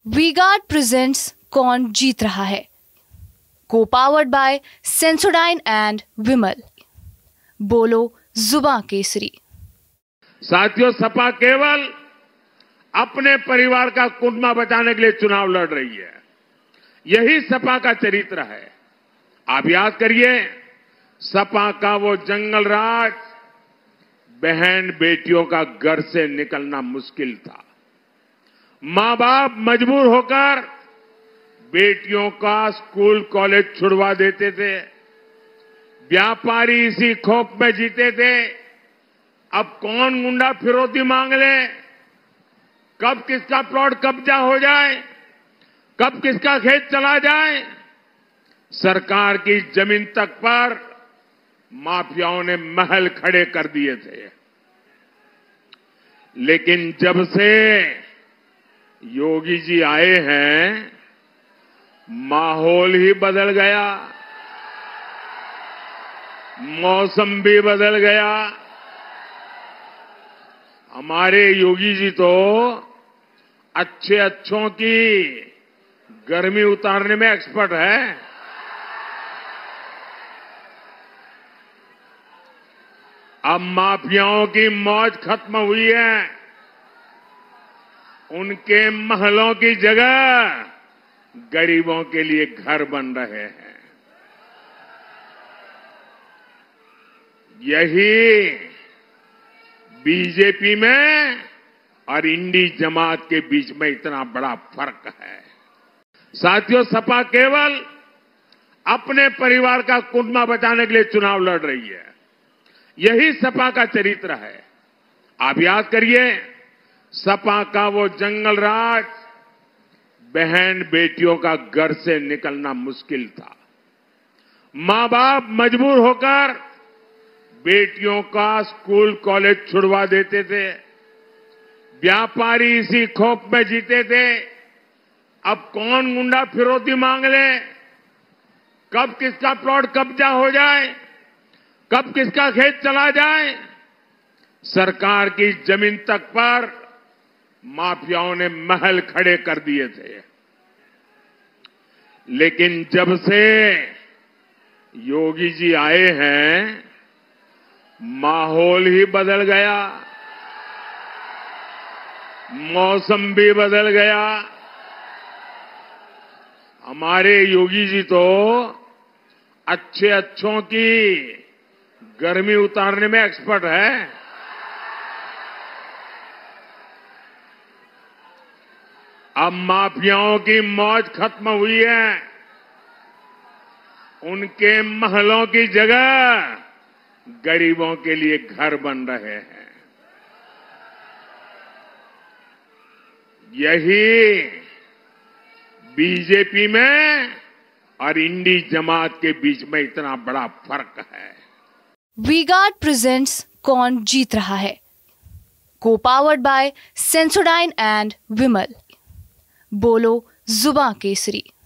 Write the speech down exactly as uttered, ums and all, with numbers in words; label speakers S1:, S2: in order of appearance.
S1: V-Guard presents कौन जीत रहा है, को powered by Sensodyne and Vimal. बोलो जुबां केसरी।
S2: साथियों, सपा केवल अपने परिवार का कुंडमा बचाने के लिए चुनाव लड़ रही है। यही सपा का चरित्र है। आप याद करिए, सपा का वो जंगल राज, बहन बेटियों का घर से निकलना मुश्किल था। मां बाप मजबूर होकर बेटियों का स्कूल कॉलेज छुड़वा देते थे। व्यापारी इसी खौफ में जीते थे, अब कौन गुंडा फिरौती मांग ले, कब किसका प्लॉट कब्जा हो जाए, कब किसका खेत चला जाए। सरकार की जमीन तक पर माफियाओं ने महल खड़े कर दिए थे। लेकिन जब से योगी जी आए हैं, माहौल ही बदल गया, मौसम भी बदल गया। हमारे योगी जी तो अच्छे अच्छों की गर्मी उतारने में एक्सपर्ट है। अब माफियाओं की मौज खत्म हुई है। उनके महलों की जगह गरीबों के लिए घर बन रहे हैं। यही बीजेपी में और इंडी जमात के बीच में इतना बड़ा फर्क है। साथियों, सपा केवल अपने परिवार का कुंडमा बचाने के लिए चुनाव लड़ रही है। यही सपा का चरित्र है। आप याद करिए, सपा का वो जंगल राज, बहन बेटियों का घर से निकलना मुश्किल था। मां बाप मजबूर होकर बेटियों का स्कूल कॉलेज छुड़वा देते थे। व्यापारी इसी खौफ में जीते थे, अब कौन गुंडा फिरौती मांग ले, कब किसका प्लॉट कब्जा हो जाए, कब किसका खेत चला जाए। सरकार की जमीन तक पर माफियाओं ने महल खड़े कर दिए थे। लेकिन जब से योगी जी आए हैं, माहौल ही बदल गया, मौसम भी बदल गया। हमारे योगी जी तो अच्छे अच्छों की गर्मी उतारने में एक्सपर्ट है। अब माफियाओं की मौज खत्म हुई है। उनके महलों की जगह गरीबों के लिए घर बन रहे हैं। यही बीजेपी में और इंडी जमात के बीच में इतना बड़ा फर्क है।
S1: वी-गार्ड प्रेजेंट्स कौन जीत रहा है, को powered by Sensodyne and Vimal. बोलो जुबां केसरी।